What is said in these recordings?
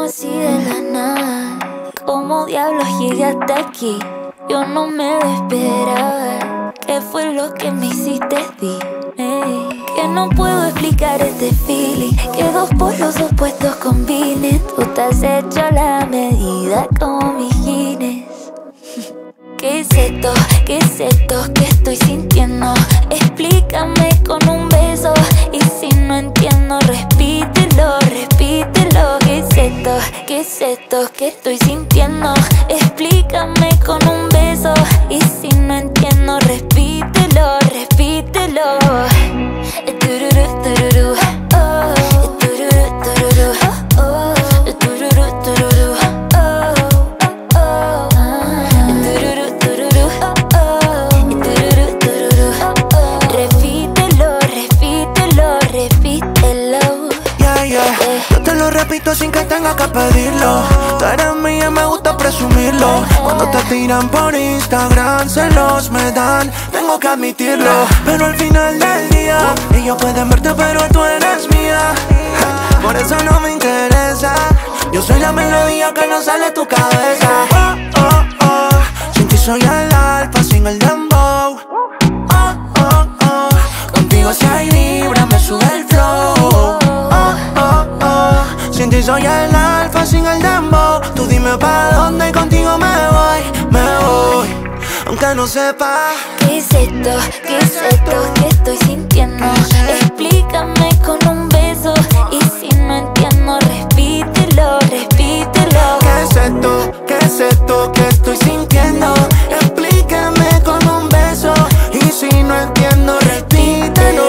así de la nada. ¿Cómo diablos llegaste aquí? Yo no me lo esperaba. ¿Qué fue lo que me hiciste? Dime. Que no puedo explicar este feeling. Que dos polos opuestos combinen. Tú te has hecho a la medida como mis jeans. ¿Qué es esto? ¿Qué es esto que estoy sintiendo? Explícame con un beso. Y si no entiendo, repítelo, repítelo. ¿Qué es esto? ¿Qué es esto que estoy sintiendo? Explícame con un beso. Y si no entiendo, repítelo, repítelo. Tururú, tururú, oh, tururú, tururú, oh, tururú, tururú, oh, oh, tururú, tururú, oh, tururú, tururú, oh. Repítelo, repítelo, repítelo. Yeah, yeah. Yo te lo repito sin que tenga que pedirlo. Tú eres mía, me gusta presumirlo. Cuando te tiran por Instagram, celos me dan, tengo que admitirlo. Pero al final del día, ellos pueden verte pero tú eres mía. Por eso no me interesa. Yo soy la melodía que no sale de tu cabeza. Oh, oh, oh. Sin ti soy el alfa, sin el dembow. Oh, oh, oh. Contigo si hay vibra, me sube el flow. Oh, oh, oh. Sin ti soy el alfa, sin el dembow. Tú dime pa' dónde y contigo me voy, aunque no sepa. ¿Qué es esto? ¿Qué es esto que estoy sintiendo? Explícame con un beso. Y si no entiendo, repítelo, repítelo. ¿Qué es esto? ¿Qué es esto que estoy sintiendo? Explícame con un beso. Y si no entiendo, repítelo.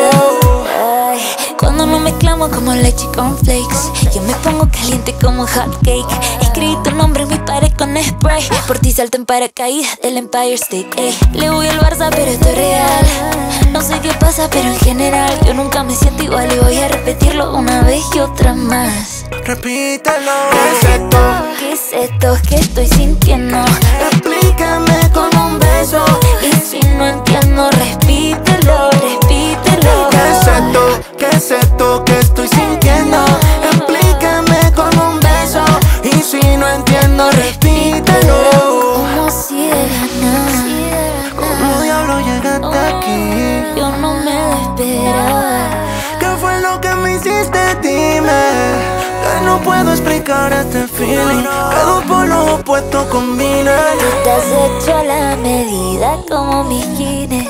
Ay, cuando nos mezclamos como leche con flakes, yo me pongo caliente como hot cake. Escribí tu nombre en mi pared con spray. Por ti salto en paracaídas del Empire State. Ey, le voy al Barça pero esto es real. No sé qué pasa pero en general yo nunca me siento igual y voy a repetirlo una vez y otra más. Repítelo. ¿Qué es esto? ¿Qué es esto que estoy sintiendo? Explícame con un beso. Y si no entiendo, repítelo, repítelo. ¿Qué es esto? ¿Qué es esto que estoy sintiendo? Explícame con un beso. Y si no entiendo, repítelo. Como si de la nada. ¿Cómo diablo llegaste aquí? Yo no me lo esperaba. ¿Qué fue lo que me hiciste? Dime. Que no puedo explicar este feeling. Que dos polos opuestos combinan. Tú te has hecho a la medida como mis jeans.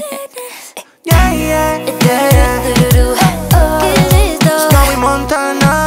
Yeah, yeah, yeah. Tururú, oh, ¿qué es esto? Snowy Montana.